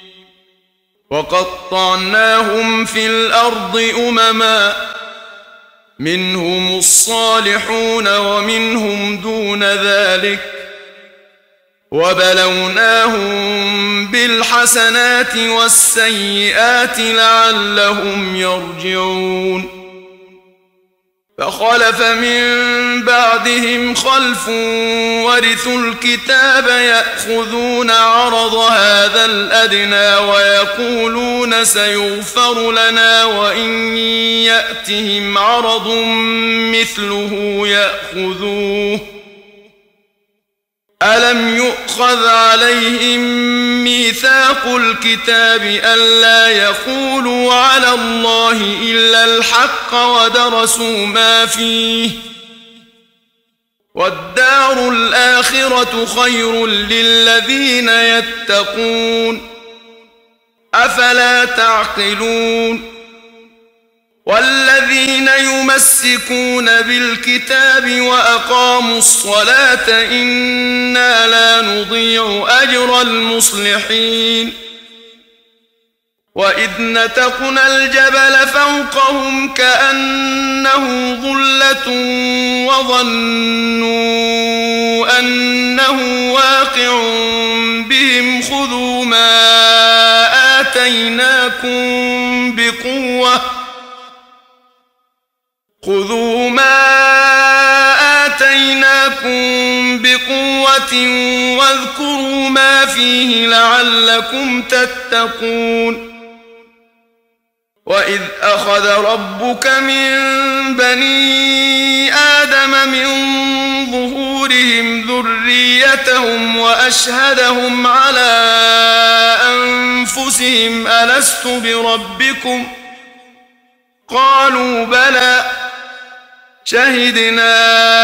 وقطعناهم في الأرض أمما منهم الصالحون ومنهم دون ذلك وبلوناهم بالحسنات والسيئات لعلهم يرجعون فخلف من بعدهم خلف ورثوا الكتاب يأخذون عرض هذا الأدنى ويقولون سيغفر لنا وإن يأتهم عرض مثله يأخذوه ألم يؤخذ عليهم ميثاق الكتاب ألا يقولوا على الله إلا الحق ودرسوا ما فيه والدار الآخرة خير للذين يتقون أفلا تعقلون والذين يمسكون بالكتاب وأقاموا الصلاة إنا لا نضيع أجر المصلحين وإذ نتقنا الجبل فوقهم كأنه ظلة وظنوا أنه واقع بهم خذوا ما آتيناكم بقوة خذوا ما آتيناكم بقوة واذكروا ما فيه لعلكم تتقون وإذ أخذ ربك من بني آدم من ظهورهم ذريتهم وأشهدهم على أنفسهم ألست بربكم قالوا بلى شهدنا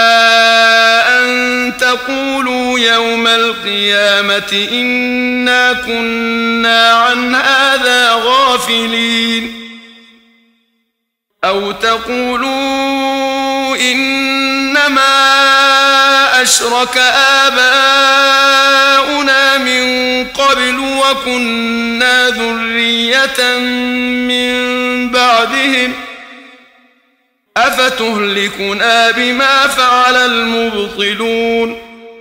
أن تقولوا يوم القيامة إنا كنا عن هذا غافلين أو تقولوا إنما أشرك آباؤنا من قبل وكنا ذرية من بعدهم أفتهلكنا بما فعل المبطلون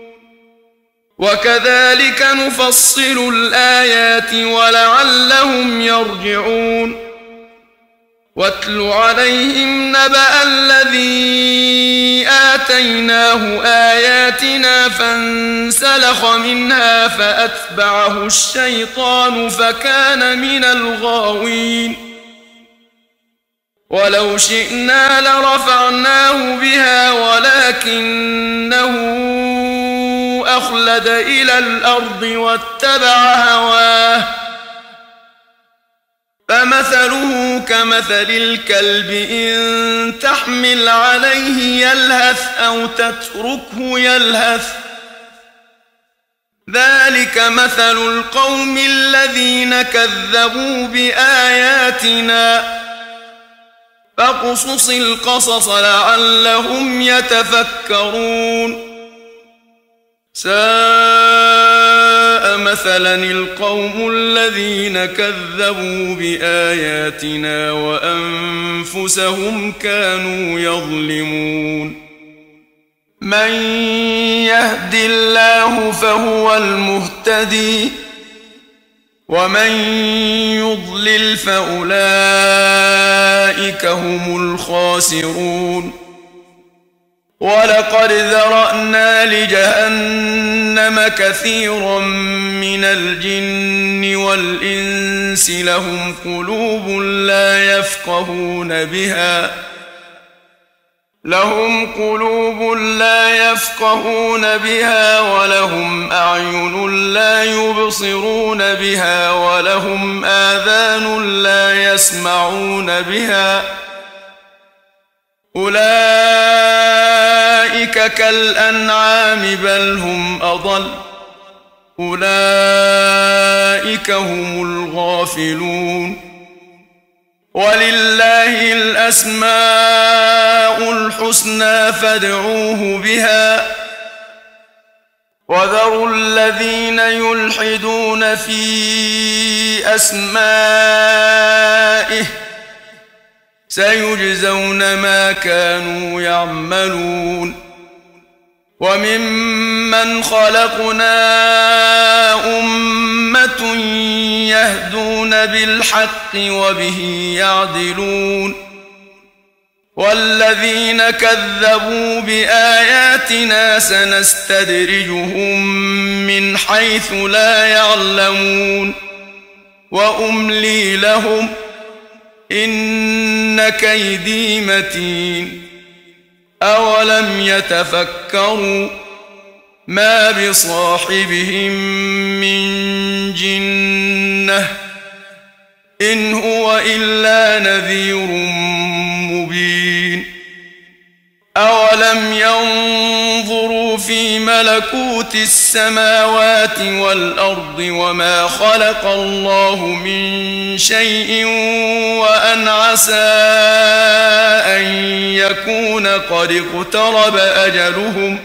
وكذلك نفصل الآيات ولعلهم يرجعون واتل عليهم نبأ الذي آتيناه آياتنا فانسلخ منها فأتبعه الشيطان فكان من الغاوين ولو شئنا لرفعناه بها ولكنه أخلد إلى الأرض واتبع هواه فمثله كمثل الكلب إن تحمل عليه يلهث أو تتركه يلهث ذلك مثل القوم الذين كذبوا بآياتنا فاقصص القصص لعلهم يتفكرون ساء مثلا القوم الذين كذبوا بآياتنا وأنفسهم كانوا يظلمون من يهد الله فهو المهتدي ومن يضلل فأولئك هم الخاسرون ولقد ذرأنا لجهنم كثيرا من الجن والإنس لهم قلوب لا يفقهون بها لهم قلوب لا يفقهون بها ولهم أعين لا يبصرون بها ولهم آذان لا يسمعون بها أولئك كالأنعام بل هم أضل أولئك هم الغافلون ولله الأسماء الحسنى فادعوه بها وذروا الذين يلحدون في أسمائه سيجزون ما كانوا يعملون وممن خلقنا أمة يهدون بالحق وبه يعدلون والذين كذبوا بآياتنا سنستدرجهم من حيث لا يعلمون وأملي لهم إن كيدي متين أولم يتفكروا ما بصاحبهم من جنة إن هو إلا نذير مبين أولم ينظروا في ملكوت السماوات والأرض وما خلق الله من شيء وأن عسى أن يكون قد اقترب أجلهم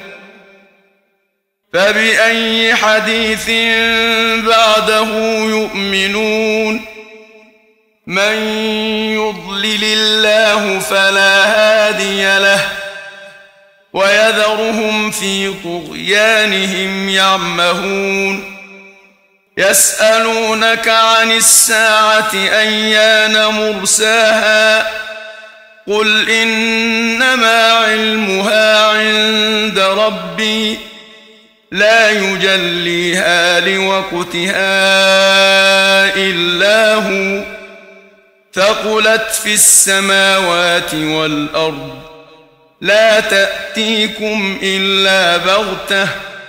فبأي حديث بعده يؤمنون من يضلل الله فلا هادي له ويذرهم في طغيانهم يعمهون يسألونك عن الساعة أيان مرساها قل إنما علمها عند ربي لا يجليها لوقتها إلا هو ثقلت في السماوات والأرض لا تأتيكم إلا بغتة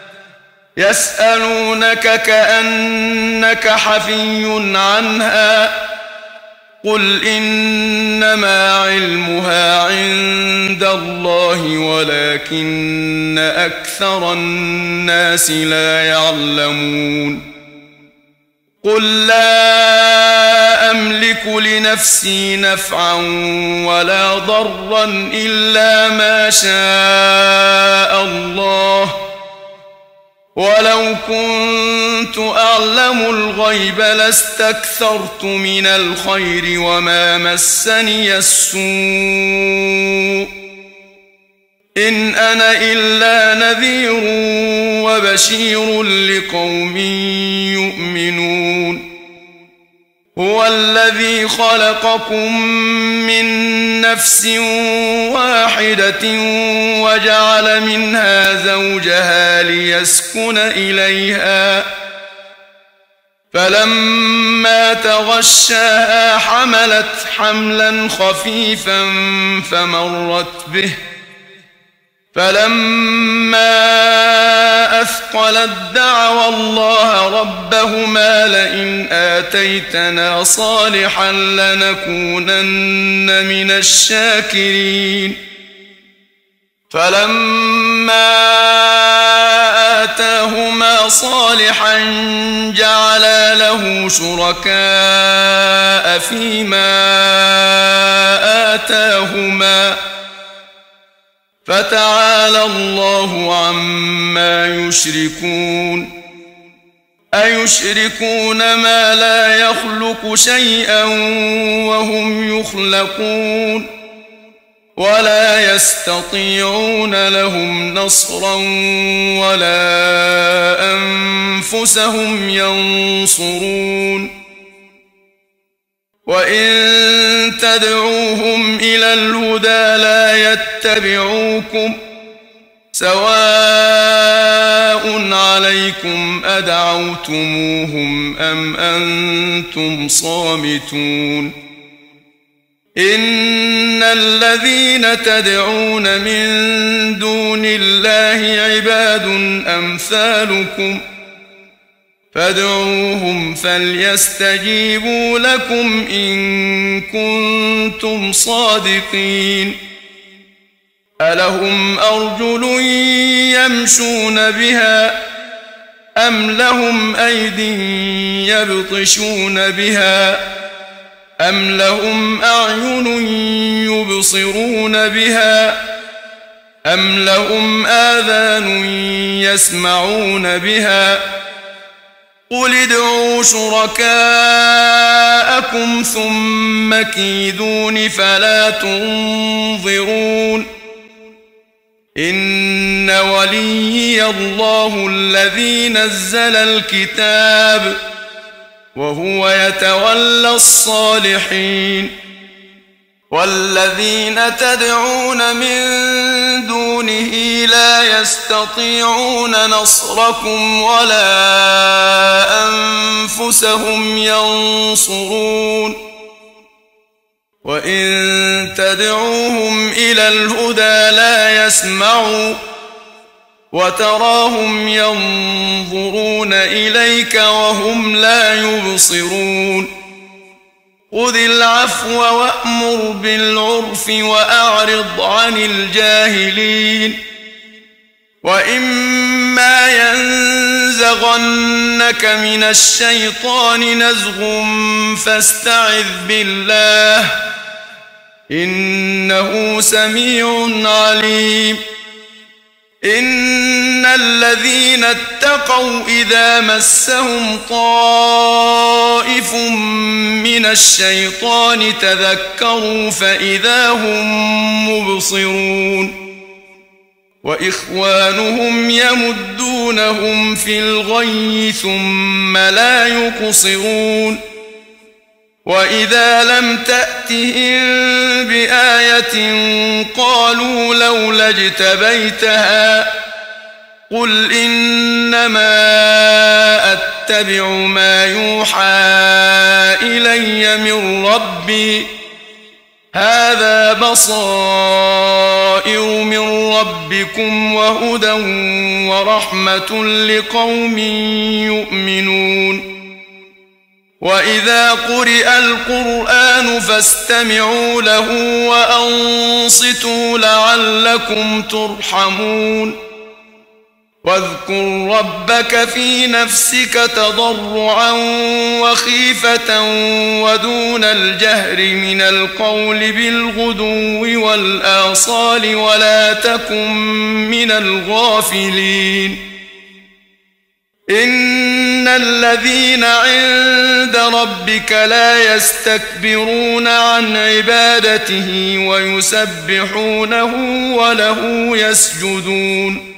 يسألونك كأنك حفي عنها قل إنما علمها عند الله ولكن أكثر الناس لا يعلمون قل لا أملك لنفسي نفعا ولا ضرا إلا ما شاء الله ولو كنت أعلم الغيب لاستكثرت من الخير وما مسني السوء إن أنا إلا نذير وبشير لقوم يؤمنون هو الذي خلقكم من نفس واحدة وجعل منها زوجها ليسكن إليها فلما تغشاها حملت حملا خفيفا فمرت به فلما أثقلت دعوا الله ربهما لئن آتيتنا صالحا لنكونن من الشاكرين فلما آتاهما صالحا جعلا له شركاء فيما آتاهما فتعالى الله عما يشركون أيشركون ما لا يخلق شيئا وهم يخلقون ولا يستطيعون لهم نصرا ولا أنفسهم ينصرون وإن تدعوهم إلى الهدى لا يتبعوكم سواء عليكم أدعوتموهم أم أنتم صامتون إن الذين تدعون من دون الله عباد أمثالكم فادعوهم فليستجيبوا لكم إن كنتم صادقين ألهم أرجل يمشون بها أم لهم أيد يبطشون بها أم لهم أعين يبصرون بها أم لهم آذان يسمعون بها قل ادعوا شركاءكم ثم كيدون فلا تنظرون إن وليي الله الذي نزل الكتاب وهو يتولى الصالحين والذين تدعون من دونه لا يستطيعون نصركم ولا أنفسهم ينصرون وإن تدعوهم إلى الهدى لا يسمعوا وتراهم ينظرون إليك وهم لا يبصرون خذ العفو وأمر بالعرف وأعرض عن الجاهلين وإما ينزغنك من الشيطان نزغ فاستعذ بالله إنه سميع عليم إن الذين اتقوا إذا مسهم طائف من الشيطان تذكروا فإذا هم مبصرون وإخوانهم يمدونهم في الغي ثم لا يقصرون وإذا لم تأتهم بآية قالوا لولا اجتبيتها قل إنما أتبع ما يوحى إلي من ربي هذا بصائر من ربكم وهدى ورحمة لقوم يؤمنون وإذا قرئ القرآن فاستمعوا له وأنصتوا لعلكم ترحمون واذكر ربك في نفسك تضرعا وخيفة ودون الجهر من القول بالغدو والآصال ولا تكن من الغافلين إن الذين عند ربك لا يستكبرون عن عبادته ويسبحونه وله يسجدون